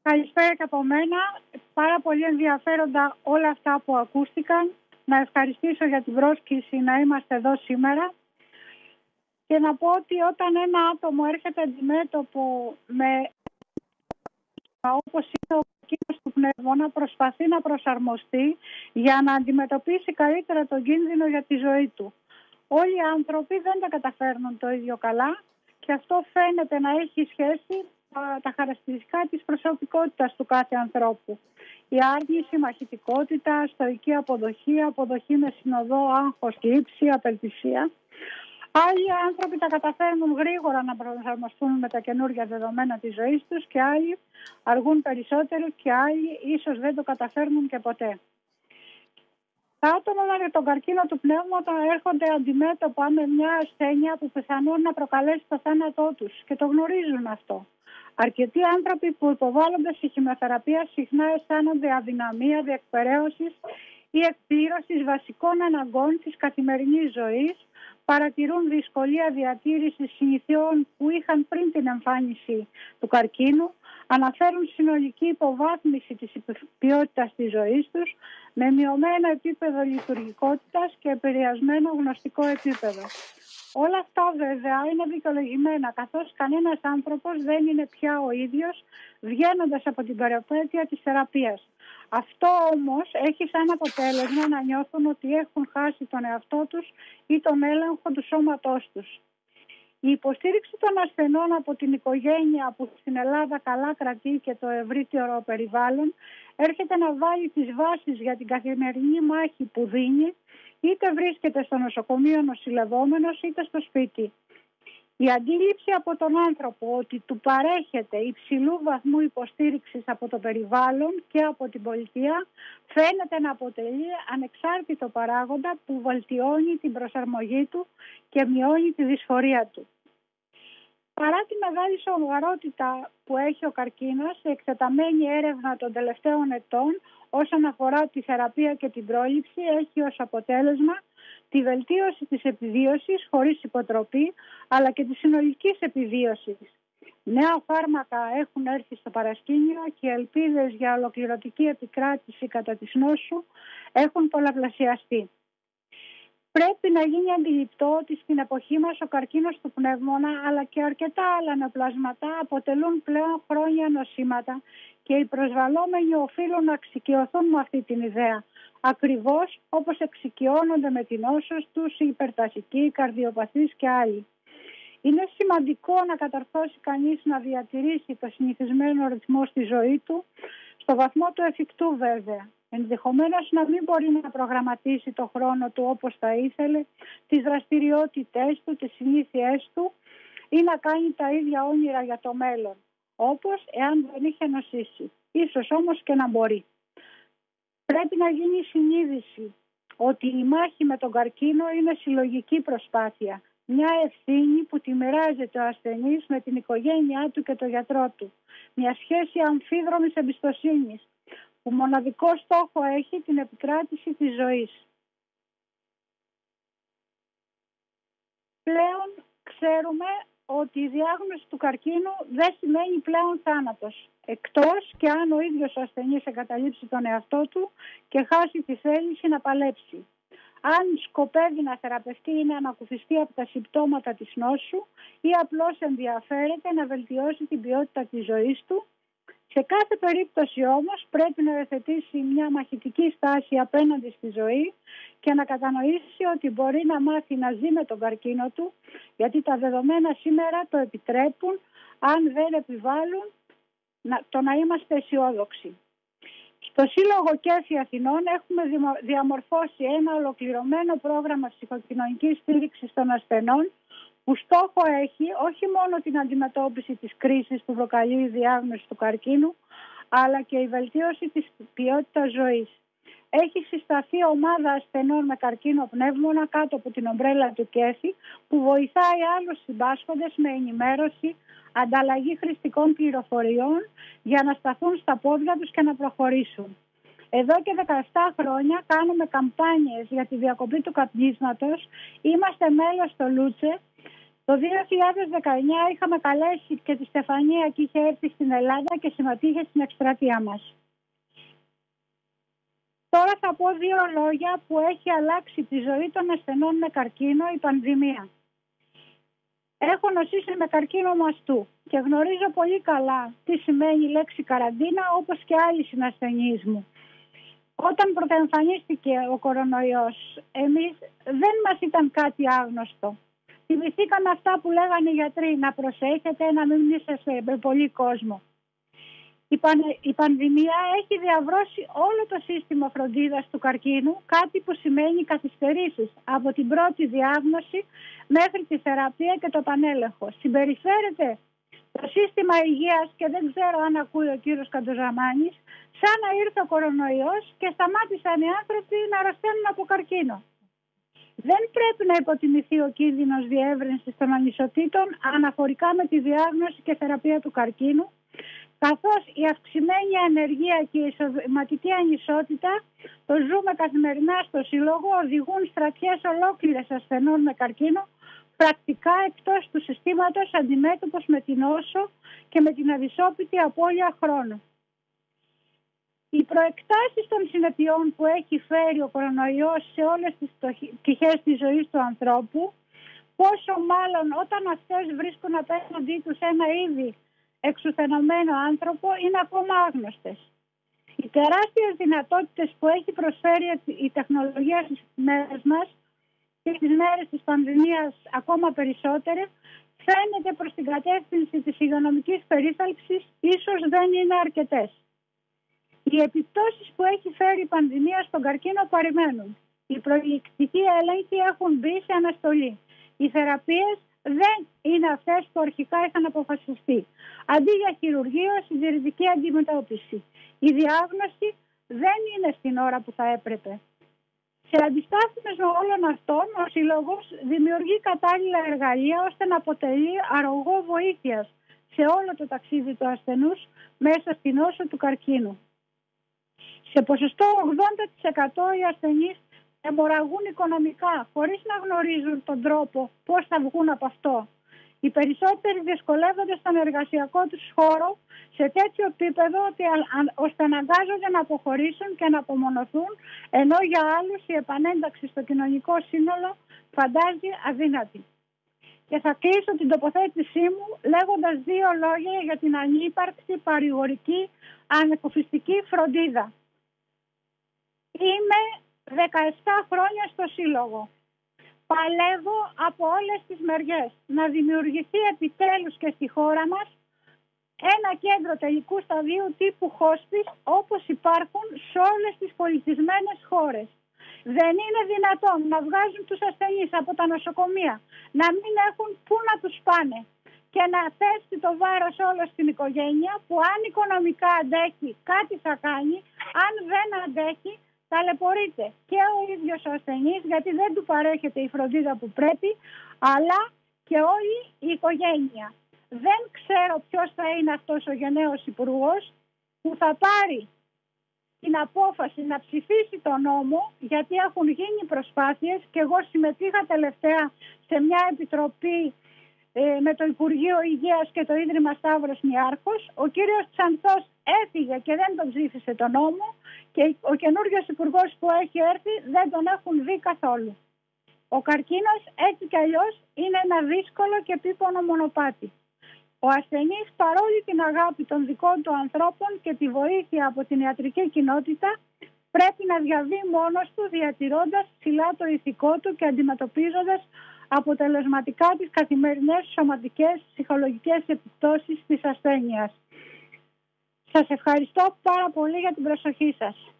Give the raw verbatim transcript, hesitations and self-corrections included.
Καλησπέρα και από μένα. Πάρα πολύ ενδιαφέροντα όλα αυτά που ακούστηκαν. Να ευχαριστήσω για την πρόσκληση να είμαστε εδώ σήμερα και να πω ότι όταν ένα άτομο έρχεται αντιμέτωπο με όπως είναι ο κίνδυνος του πνεύμονα, προσπαθεί να προσαρμοστεί για να αντιμετωπίσει καλύτερα τον κίνδυνο για τη ζωή του. Όλοι οι άνθρωποι δεν τα καταφέρνουν το ίδιο καλά και αυτό φαίνεται να έχει σχέση με τα χαρακτηριστικά της προσωπικότητας του κάθε ανθρώπου. Η άρνηση, η μαχητικότητα, στοική αποδοχή, αποδοχή με συνοδό άγχος, λήψη, απελπισία. Άλλοι άνθρωποι τα καταφέρνουν γρήγορα να προσαρμοστούν με τα καινούργια δεδομένα της ζωής τους και άλλοι αργούν περισσότερο και άλλοι ίσως δεν το καταφέρνουν και ποτέ. Τα άτομα με τον καρκίνο του πνεύματος έρχονται αντιμέτωπα με μια ασθένεια που πιθανόν να προκαλέσει το θάνατό τους και το γνωρίζουν αυτό. Αρκετοί άνθρωποι που υποβάλλονται στη χημειοθεραπεία συχνά αισθάνονται αδυναμία διεκπεραίωσης ή εκπλήρωσης βασικών αναγκών της καθημερινής ζωής, παρατηρούν δυσκολία διατήρησης συνηθιών που είχαν πριν την εμφάνιση του καρκίνου, αναφέρουν συνολική υποβάθμιση της ποιότητας της ζωής τους με μειωμένο επίπεδο λειτουργικότητας και επηρεασμένο γνωστικό επίπεδο. Όλα αυτά βέβαια είναι δικαιολογημένα, καθώς κανένας άνθρωπος δεν είναι πια ο ίδιος βγαίνοντας από την περιπέτεια της θεραπείας. Αυτό όμως έχει σαν αποτέλεσμα να νιώθουν ότι έχουν χάσει τον εαυτό τους ή τον έλεγχο του σώματός τους. Η υποστήριξη των ασθενών από την οικογένεια που στην Ελλάδα καλά κρατεί και το ευρύτερο περιβάλλον έρχεται να βάλει τις βάσεις για την καθημερινή μάχη που δίνει, είτε βρίσκεται στο νοσοκομείο νοσηλευόμενος είτε στο σπίτι. Η αντίληψη από τον άνθρωπο ότι του παρέχεται υψηλού βαθμού υποστήριξης από το περιβάλλον και από την πολιτεία φαίνεται να αποτελεί ανεξάρτητο παράγοντα που βελτιώνει την προσαρμογή του και μειώνει τη δυσφορία του. Παρά τη μεγάλη σοβαρότητα που έχει ο καρκίνος, η εκτεταμένη έρευνα των τελευταίων ετών όσον αφορά τη θεραπεία και την πρόληψη έχει ως αποτέλεσμα τη βελτίωση της επιβίωσης χωρίς υποτροπή, αλλά και της συνολικής επιβίωσης. Νέα φάρμακα έχουν έρθει στο παρασκήνιο και οι ελπίδες για ολοκληρωτική επικράτηση κατά της νόσου έχουν πολλαπλασιαστεί. Πρέπει να γίνει αντιληπτό ότι στην εποχή μας ο καρκίνος του πνεύμονα αλλά και αρκετά άλλα νεοπλάσματα αποτελούν πλέον χρόνια νοσήματα και οι προσβαλλόμενοι οφείλουν να εξοικειωθούν με αυτή την ιδέα, ακριβώς όπως εξοικειώνονται με την νόσος τους οι υπερτασικοί, οι καρδιοπαθείς και άλλοι. Είναι σημαντικό να καταρθώσει κανείς να διατηρήσει το συνηθισμένο ρυθμό στη ζωή του, στο βαθμό του εφικτού βέβαια. Ενδεχομένως να μην μπορεί να προγραμματίσει το χρόνο του όπως θα ήθελε, τις δραστηριότητες του, τις συνήθειές του ή να κάνει τα ίδια όνειρα για το μέλλον, όπως εάν δεν είχε νοσήσει. Ίσως όμως και να μπορεί. Πρέπει να γίνει συνείδηση ότι η μάχη με τον καρκίνο είναι συλλογική προσπάθεια. Μια ευθύνη που τη μοιράζεται ο ασθενής με την οικογένειά του και τον γιατρό του. Μια σχέση αμφίδρομης εμπιστοσύνης που μοναδικό στόχο έχει την επικράτηση της ζωής. Πλέον ξέρουμε ότι η διάγνωση του καρκίνου δεν σημαίνει πλέον θάνατος, εκτός και αν ο ίδιος ο ασθενής εγκαταλείψει τον εαυτό του και χάσει τη θέληση να παλέψει. Αν σκοπεύει να θεραπευτεί ή να ανακουφιστεί από τα συμπτώματα της νόσου ή απλώς ενδιαφέρεται να βελτιώσει την ποιότητα της ζωής του, σε κάθε περίπτωση όμως πρέπει να υιοθετήσει μια μαχητική στάση απέναντι στη ζωή και να κατανοήσει ότι μπορεί να μάθει να ζει με τον καρκίνο του, γιατί τα δεδομένα σήμερα το επιτρέπουν, αν δεν επιβάλλουν, το να είμαστε αισιόδοξοι. Στο Σύλλογο ΚΕΦΙ Αθηνών έχουμε διαμορφώσει ένα ολοκληρωμένο πρόγραμμα ψυχοκοινωνικής στήριξης των ασθενών που στόχο έχει όχι μόνο την αντιμετώπιση της κρίσης που προκαλεί η διάγνωση του καρκίνου, αλλά και η βελτίωση της ποιότητας ζωής. Έχει συσταθεί ομάδα ασθενών με καρκίνο πνεύμονα κάτω από την ομπρέλα του ΚΕΦΙ, που βοηθάει άλλους συμπάσχοντες με ενημέρωση, ανταλλαγή χρηστικών πληροφοριών για να σταθούν στα πόδια τους και να προχωρήσουν. Εδώ και δεκαεπτά χρόνια κάνουμε καμπάνιες για τη διακοπή του καπνίσματος, είμαστε μέλος στο Λούτσε Το δύο χιλιάδες δεκαεννιά είχαμε καλέσει και τη Στεφανία και είχε έρθει στην Ελλάδα και συμμετείχε στην εκστρατεία μας. Τώρα θα πω δύο λόγια που έχει αλλάξει τη ζωή των ασθενών με καρκίνο, η πανδημία. Έχω νοσήσει με καρκίνο μαστού και γνωρίζω πολύ καλά τι σημαίνει η λέξη καραντίνα, όπως και άλλοι συνασθενείς μου. Όταν πρωτοεμφανίστηκε ο κορονοϊός, εμείς δεν μας ήταν κάτι άγνωστο. Θυμηθήκαμε αυτά που λέγανε οι γιατροί, να προσέχετε, να μην είσαστε με πολύ κόσμο. Η, παν, η πανδημία έχει διαβρώσει όλο το σύστημα φροντίδας του καρκίνου, κάτι που σημαίνει καθυστερήσεις από την πρώτη διάγνωση μέχρι τη θεραπεία και το πανέλεγχο. Συμπεριφέρεται το σύστημα υγείας, και δεν ξέρω αν ακούει ο κύριος Καντοζαμάνης, σαν να ήρθε ο κορονοϊός και σταμάτησαν οι άνθρωποι να αρρωσταίνουν από καρκίνο. Δεν πρέπει να υποτιμηθεί ο κίνδυνος διεύρυνσης των ανισοτήτων αναφορικά με τη διάγνωση και θεραπεία του καρκίνου, καθώς η αυξημένη ανεργία και η εισοδηματική ανισότητα, το ζούμε καθημερινά στο Σύλλογο, οδηγούν στρατιές ολόκληρες ασθενών με καρκίνο πρακτικά εκτός του συστήματος, αντιμέτωπος με την νόσο και με την αδυσόπιτη απώλεια χρόνου. Οι προεκτάσεις των συνεπειών που έχει φέρει ο κορονοϊός σε όλες τις πτυχές της ζωής του ανθρώπου, πόσο μάλλον όταν αυτές βρίσκουν απέναντί τους ένα ήδη εξουθενωμένο άνθρωπο, είναι ακόμα άγνωστες. Οι τεράστιες δυνατότητες που έχει προσφέρει η τεχνολογία στις μέρες μας και στις μέρες της πανδημίας ακόμα περισσότερο, φαίνεται προς την κατεύθυνση της υγειονομικής περίθαλψης, ίσως δεν είναι αρκετές. Οι επιπτώσεις που έχει φέρει η πανδημία στον καρκίνο παρημένουν. Οι προληπτικοί έλεγχοι έχουν μπει σε αναστολή. Οι θεραπείες δεν είναι αυτές που αρχικά είχαν αποφασιστεί. Αντί για χειρουργείο, συντηρητική αντιμετώπιση. Η διάγνωση δεν είναι στην ώρα που θα έπρεπε. Σε αντιστάθμιση με όλων αυτών, ο Σύλλογος δημιουργεί κατάλληλα εργαλεία ώστε να αποτελεί αρρωγό βοήθειας σε όλο το ταξίδι του ασθενούς μέσα στην νόσο του καρκίνου. Σε ποσοστό ογδόντα τοις εκατό οι ασθενείς εμποραγούν οικονομικά, χωρίς να γνωρίζουν τον τρόπο πώς θα βγουν από αυτό. Οι περισσότεροι δυσκολεύονται στον εργασιακό τους χώρο σε τέτοιο επίπεδο ότι ώστε αναγκάζονται να αποχωρήσουν και να απομονωθούν, ενώ για άλλους η επανένταξη στο κοινωνικό σύνολο φαντάζει αδύνατη. Και θα κλείσω την τοποθέτησή μου λέγοντας δύο λόγια για την ανύπαρκτη παρηγορική ανεκουφιστική φροντίδα. Είμαι δεκαεπτά χρόνια στο Σύλλογο. Παλεύω από όλες τις μεριές να δημιουργηθεί επιτέλους και στη χώρα μας ένα κέντρο τελικού σταδίου τύπου hospice όπως υπάρχουν σε όλες τις πολιτισμένες χώρες. Δεν είναι δυνατόν να βγάζουν τους ασθενείς από τα νοσοκομεία, να μην έχουν πού να τους πάνε και να πέσει το βάρος όλο στην οικογένεια που αν οικονομικά αντέχει κάτι θα κάνει, αν δεν αντέχει ταλαιπωρείται και ο ίδιος ο ασθενής γιατί δεν του παρέχεται η φροντίδα που πρέπει, αλλά και όλη η οικογένεια. Δεν ξέρω ποιος θα είναι αυτός ο γενναίος υπουργός που θα πάρει την απόφαση να ψηφίσει τον νόμο, γιατί έχουν γίνει προσπάθειες και εγώ συμμετείχα τελευταία σε μια επιτροπή ε, με το Υπουργείο Υγείας και το Ίδρυμα Σταύρος Νιάρχος. Ο κύριος Τσανθός έφυγε και δεν τον ψήφισε τον νόμο και ο καινούριος υπουργός που έχει έρθει δεν τον έχουν δει καθόλου. Ο καρκίνος έτσι κι αλλιώς είναι ένα δύσκολο και επίπονο μονοπάτι. Ο ασθενής, παρόλη την αγάπη των δικών του ανθρώπων και τη βοήθεια από την ιατρική κοινότητα, πρέπει να διαβεί μόνος του διατηρώντας ψηλά το ηθικό του και αντιμετωπίζοντας αποτελεσματικά τις καθημερινές σωματικές ψυχολογικές επιπτώσεις της ασθένειας. Σας ευχαριστώ πάρα πολύ για την προσοχή σας.